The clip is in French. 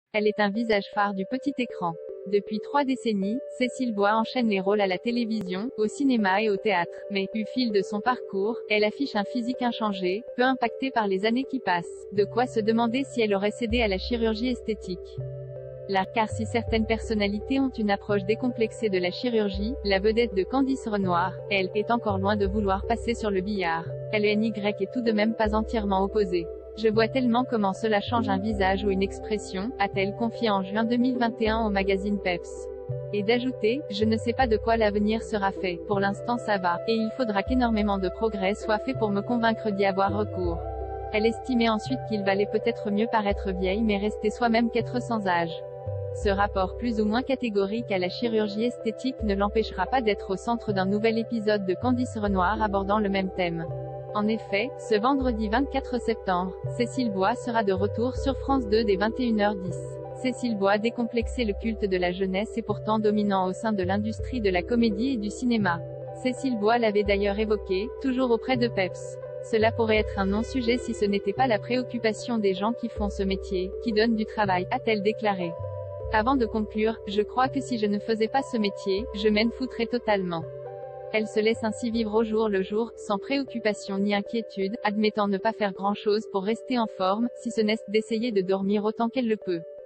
Elle est un visage phare du petit écran. Depuis 3 décennies, Cécile Bois enchaîne les rôles à la télévision, au cinéma et au théâtre. Mais, au fil de son parcours, elle affiche un physique inchangé, peu impacté par les années qui passent. De quoi se demander si elle aurait cédé à la chirurgie esthétique. Car si certaines personnalités ont une approche décomplexée de la chirurgie, la vedette de Candice Renoir, elle, est encore loin de vouloir passer sur le billard. LNY est tout de même pas entièrement opposée. Je vois tellement comment cela change un visage ou une expression, a-t-elle confié en juin 2021 au magazine Peps. Et d'ajouter, je ne sais pas de quoi l'avenir sera fait, pour l'instant ça va, et il faudra qu'énormément de progrès soit fait pour me convaincre d'y avoir recours. Elle estimait ensuite qu'il valait peut-être mieux paraître vieille mais rester soi-même qu'être sans âge. Ce rapport plus ou moins catégorique à la chirurgie esthétique ne l'empêchera pas d'être au centre d'un nouvel épisode de Candice Renoir abordant le même thème. En effet, ce vendredi 24 septembre, Cécile Bois sera de retour sur France 2 dès 21h10. Cécile Bois décomplexait le culte de la jeunesse et pourtant dominant au sein de l'industrie de la comédie et du cinéma. Cécile Bois l'avait d'ailleurs évoqué, toujours auprès de Peps. Cela pourrait être un non-sujet si ce n'était pas la préoccupation des gens qui font ce métier, qui donnent du travail, a-t-elle déclaré. Avant de conclure, je crois que si je ne faisais pas ce métier, je m'en foutrais totalement. Elle se laisse ainsi vivre au jour le jour, sans préoccupation ni inquiétude, admettant ne pas faire grand-chose pour rester en forme, si ce n'est d'essayer de dormir autant qu'elle le peut.